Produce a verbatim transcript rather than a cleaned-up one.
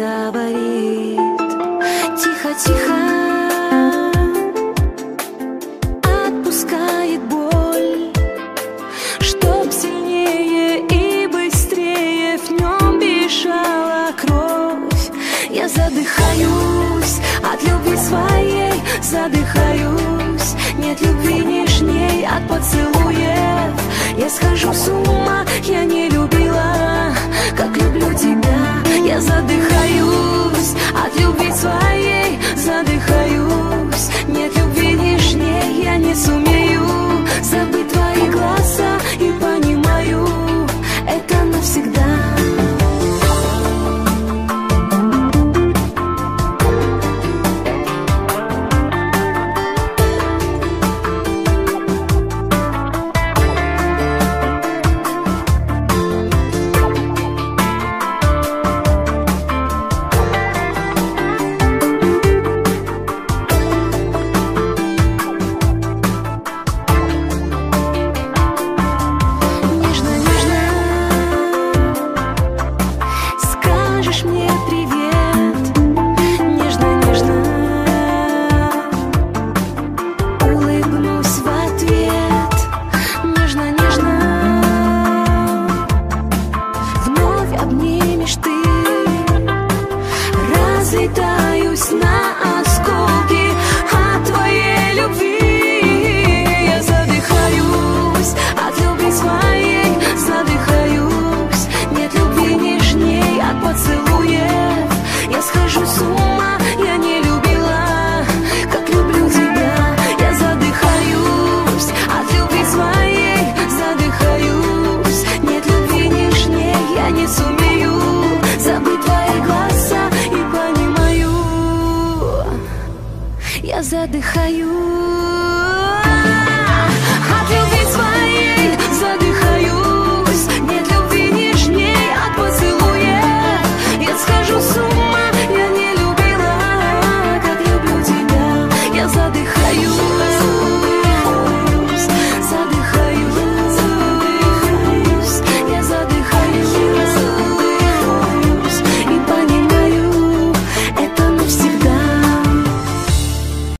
говорит тихо-тихо, отпускает боль, чтоб сильнее и быстрее в нем бежала кровь. Я задыхаюсь от любви своей, задыхаюсь, нет любви нежней от поцелуев. Я схожу с ума, я не любила, как люблю тебя. Я задыхаюсь от любви своей, задыхаюсь, нет любви нежней. Я не сумею забыть твои глаза и понимаю, это навсегда. Разлетаюсь на осколки от твоей любви. Я задыхаюсь от любви своей, задыхаюсь, нет любви нежней от поцелуев. Я схожу с ума, я не любила, как люблю тебя. Я задыхаюсь от любви своей, задыхаюсь, нет любви нежней. Я не сумею забыть твои глаза и понимаю, я задыхаюсь.